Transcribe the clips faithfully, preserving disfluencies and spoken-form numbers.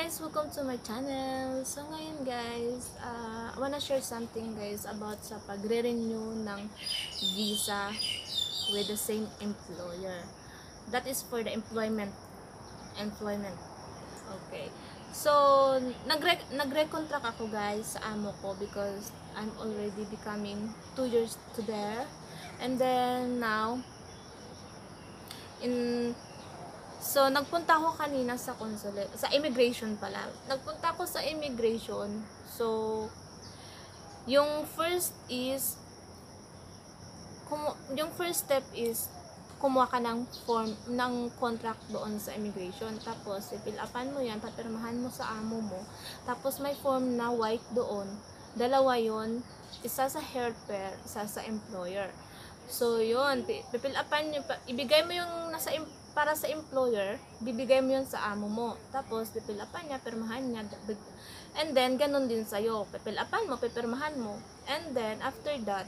guys! Welcome to my channel. So ngayon guys, uh, I wanna share something guys about sa pagre-renew ng visa with the same employer. That is for the employment. Employment. Okay. So, nagre nagre-contract ako guys sa amo ko because I'm already becoming two years to there. And then now, in So, nagpunta ako kanina sa consulate, sa immigration pala. Nagpunta ako sa immigration. So, yung first is, kumu yung first step is, kumuha ka ng form, ng contract doon sa immigration. Tapos, i-fill upan mo yan, papirmahan mo sa amo mo. Tapos, may form na white doon. Dalawa yon, isa sa helper, isa sa employer. So, yun, i-fill upan nyo, ibigay mo yung nasa employer, para sa employer, bibigay mo yun sa amo mo. Tapos, pipilapan niya, pirmahan niya. And then, ganun din sa'yo. Pipilapan mo, pipirmahan mo. And then, after that,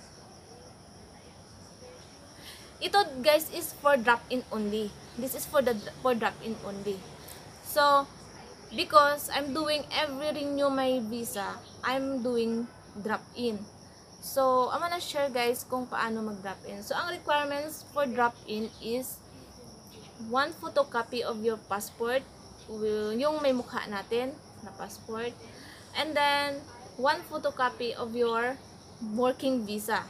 ito guys is for drop-in only. This is for the for drop-in only. So, because I'm doing every renew my visa, I'm doing drop-in. So, I'm gonna share guys kung paano mag-drop-in. So, ang requirements for drop-in is one photocopy of your passport, yung may mukha natin na passport, and then one photocopy of your working visa,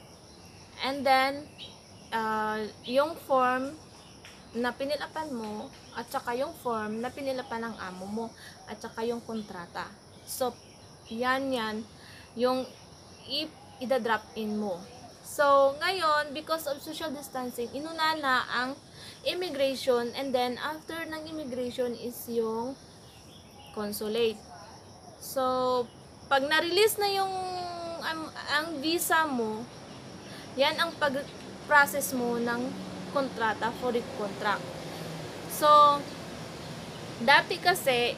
and then uh, yung form na pinilapan mo at saka yung form na pinilapan ng amo mo at saka yung kontrata. So yan yan yung i-drop in mo. So ngayon, because of social distancing, inuna na ang immigration, and then after ng immigration is yung consulate. So pag na-release na yung ang, ang visa mo, yan ang pag-process mo ng kontrata for the contract. So dati kasi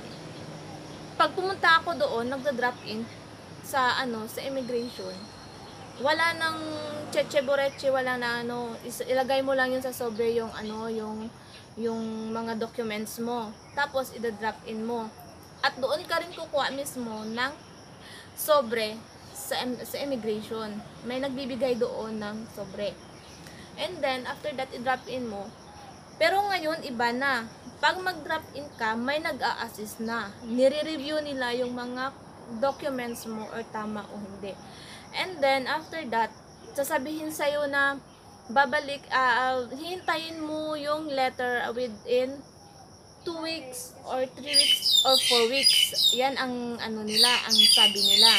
pag pumunta ako doon, nagda-drop in sa ano sa immigration, wala nang cheche boreche, wala na ano, ilagay mo lang yun sa sobre yung ano, yung yung mga documents mo. Tapos ida-drop in mo. At doon ka rin kukuha mismo ng sobre sa sa immigration. May nagbibigay doon ng sobre. And then after that i-drop in mo. Pero ngayon iba na. Pag mag-drop in ka, may nag-a-assist na. Nire-review nila yung mga documents mo or tama o hindi. And then, after that, sasabihin sa'yo na babalik, uh, hihintayin mo yung letter within two weeks or three weeks or four weeks. Yan ang ano nila, ang sabi nila.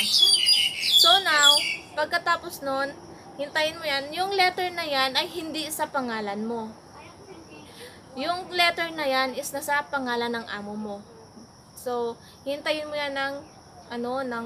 So now, pagkatapos nun, hintayin mo yan. Yung letter na yan ay hindi sa pangalan mo. Yung letter na yan is nasa pangalan ng amo mo. So, hintayin mo yan ng ano, ng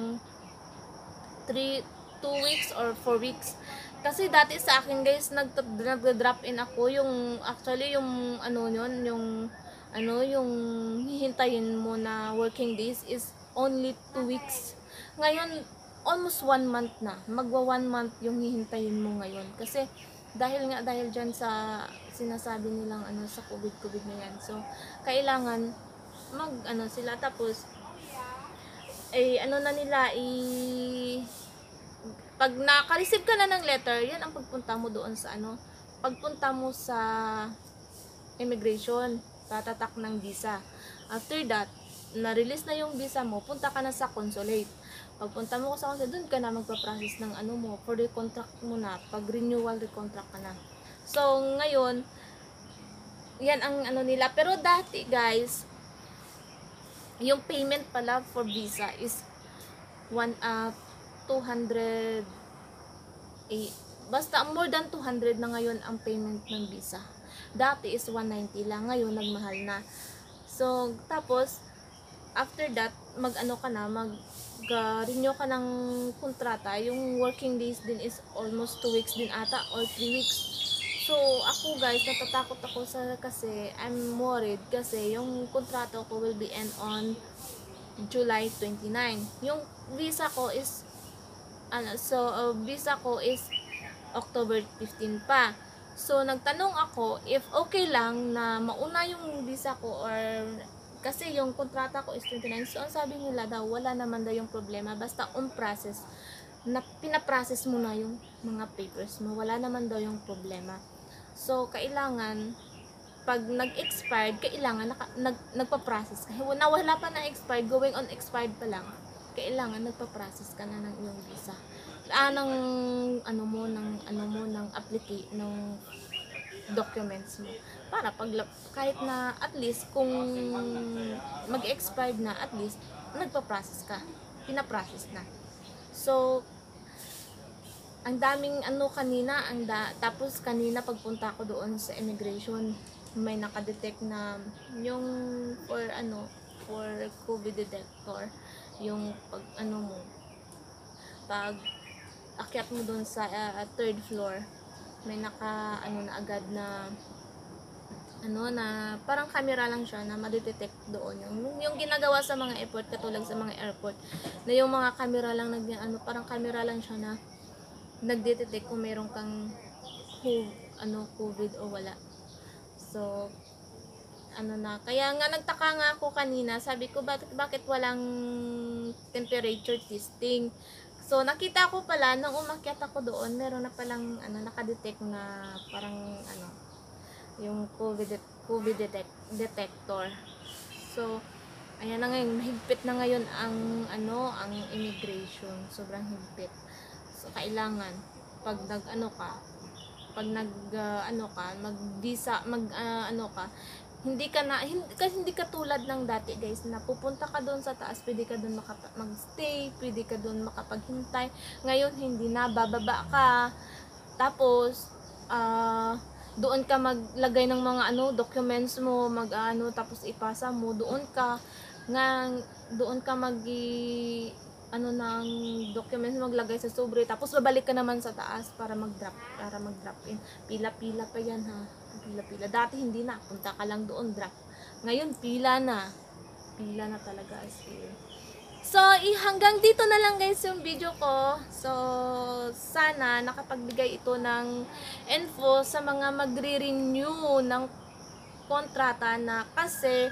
three, two weeks or four weeks. Kasi dati sa akin guys, nag-drop in ako, yung actually yung ano yun, yung ano, yung hihintayin mo na working days is only two weeks. Ngayon, almost one month na. Magwa one month yung hihintayin mo ngayon. Kasi dahil nga dahil dyan sa sinasabi nilang ano sa COVID-COVID na yan. So, kailangan mag ano sila, tapos eh ano na nila, i pag naka-receive ka na ng letter, yan ang pagpunta mo doon sa ano, pagpunta mo sa immigration, tatatak ng visa. After that, na-release na yung visa mo, punta ka na sa consulate. Pagpunta mo sa consulate, doon ka na magpa-process ng ano mo, for the contract mo na, pag renewal the contract ka na. So ngayon, yan ang ano nila. Pero dati guys, yung payment pala for visa is one uh, two hundred, eh, basta more than two hundred na ngayon ang payment ng visa. Dati is one ninety lang, ngayon nagmahal na. So tapos after that, mag ano ka na, mag uh, renew ka ng kontrata. Yung working days din is almost two weeks din ata or three weeks. So, ako guys, natatakot ako sa kasi I'm worried kasi yung kontrato ko will be end on July twenty-nine. Yung visa ko is ano, so uh, visa ko is October fifteen pa. So, nagtanong ako if okay lang na mauna yung visa ko or Kasi yung kontrata ko is twenty-nine. So, ang sabi nila daw, wala naman daw yung problema. Basta on process, na pinaprocess mo na yung mga papers mo. Wala naman daw yung problema. So, kailangan, pag nag-expired, kailangan naka, nag, nagpa-process ka. Na wala pa na expired, going on expired pa lang, kailangan nagpa-process ka na ng iyong visa. Ah, ng ano mo, ng ano mo, ng applicate, ng documents mo. Para pag kahit na at least kung mag-expired na, at least nagpa-process ka. Pina-process na. So, ang daming ano kanina, ang da, tapos kanina pagpunta ko doon sa immigration, may nakadetect na yung for ano, for COVID detector, yung pag ano mo, pag akyat mo doon sa uh, third floor, may naka ano na agad na ano na parang camera lang siya na madetect doon yung yung ginagawa sa mga airport, katulad sa mga airport na yung mga camera lang nag ano parang camera lang siya na nagdetect kung meron kang ano COVID o wala. So ano na, kaya nga nagtaka nga ako kanina, sabi ko bakit bakit walang temperature testing. So nakita ko pala nung umakyat ako doon, meron na palang ano nakadetect na parang ano yung COVID COVID detect, detector. So ayan na ngayon, mahigpit na ngayon ang ano ang immigration, sobrang higpit. So kailangan pag nag ano ka, pag nag uh, ano ka, mag visa, mag uh, ano ka, hindi ka na hindi, kasi hindi ka tulad ng dati guys na pupunta ka doon sa taas, pwede ka doon magstay, pwede ka doon makapaghintay. Ngayon hindi na, bababa ka tapos uh, doon ka maglagay ng mga ano documents mo, mag ano tapos ipasa mo doon ka nga doon ka mag ano ng documents maglagay sa sobre, tapos babalik ka naman sa taas para mag-drop para mag-drop in. Pila-pila pa yan ha. Pila-pila. Dati hindi na, punta ka lang doon, drop. Ngayon pila na. Pila na talaga as in. So, hanggang dito na lang guys yung video ko. So, sana nakapagbigay ito ng info sa mga magre-renew ng kontrata na, kasi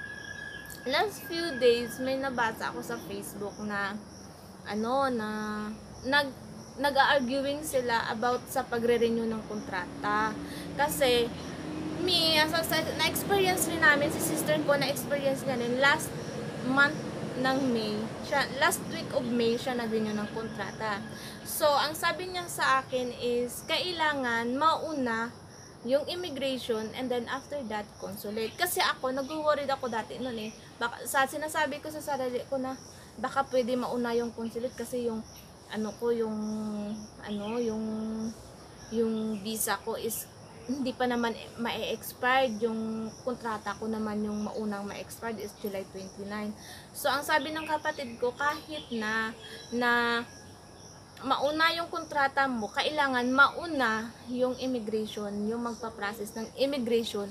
last few days may nabasa ako sa Facebook na ano na nag nag-arguing sila about sa pagre-renew ng kontrata. Kasi me, as na-experience rin namin, si sister ko na-experience niya rin last month ng May. Siya, last week of May siya nag-renew ng kontrata. So, ang sabi niya sa akin is kailangan mauna yung immigration and then after that consulate. Kasi ako, nag-worried ako dati noon eh. Baka, sa sinasabi ko sa sarili ko na baka pwede mauna yung consulate kasi yung ano ko, yung ano, yung yung visa ko is hindi pa naman ma-expired, yung kontrata ko naman yung maunang ma-expired is July twenty-nine. So ang sabi ng kapatid ko, kahit na na mauna yung kontrata mo, kailangan mauna yung immigration, yung magpa-process ng immigration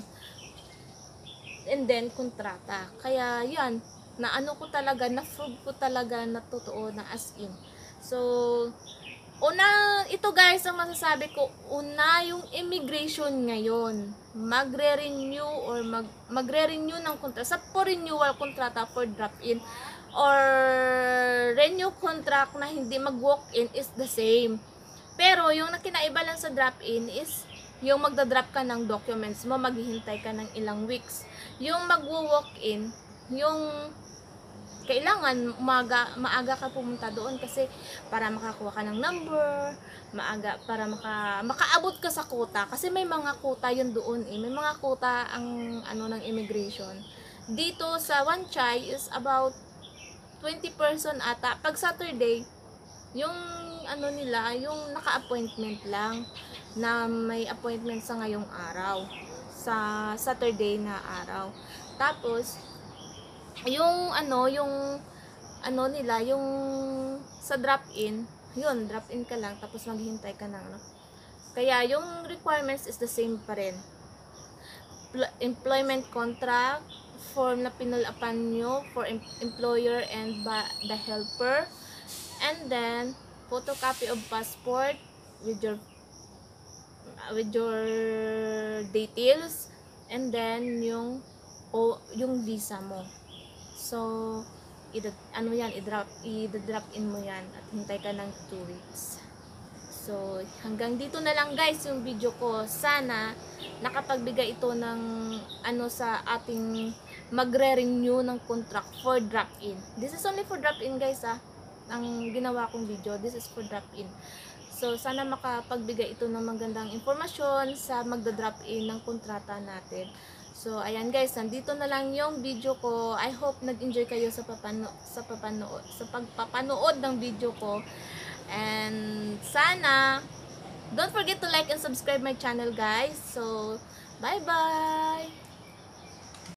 and then kontrata. Kaya yan, na ano ko talaga, na-prove ko talaga na totoo, na as in. So, una, ito guys, ang masasabi ko, una yung immigration ngayon, magre-renew or mag, magre-renew ng kontrata, sa for renewal kontrata for drop-in or renew contract na hindi mag-walk-in is the same. Pero yung nakinaiba lang sa drop-in is yung magda-drop ka ng documents mo, maghihintay ka ng ilang weeks. Yung mag-walk-in, yung kailangan umaga, maaga ka pumunta doon kasi para makakuha ka ng number, maaga para maka, makaabot ka sa quota kasi may mga quota yun doon eh. May mga quota ang ano ng immigration. Dito sa Wan Chai is about twenty person ata. Pag Saturday, yung ano nila, yung naka-appointment lang na may appointment sa ngayong araw, sa Saturday na araw. Tapos yung ano, yung ano nila, yung sa drop-in, yun, drop-in ka lang, tapos maghihintay ka ng ano. Kaya yung requirements is the same pa rin. Employment contract, form na pinulapan nyo for em employer and ba the helper, and then photocopy of passport with your with your details, and then yung o yung visa mo. So, ida, ano yan, i-drop, i-drop in mo yan at hintay ka ng two weeks. So, hanggang dito na lang guys yung video ko. Sana nakapagbigay ito ng ano sa ating magre-renew ng contract for drop-in. This is only for drop-in guys ah. Ang ginawa kong video, this is for drop-in. So, sana makapagbigay ito ng magandang informasyon sa magda-drop-in ng kontrata natin. So, ayan guys, nandito na lang yung video ko. I hope nag-enjoy kayo sa papano sa papanood sa pagpapanood ng video ko. And sana don't forget to like and subscribe my channel guys. So, bye-bye.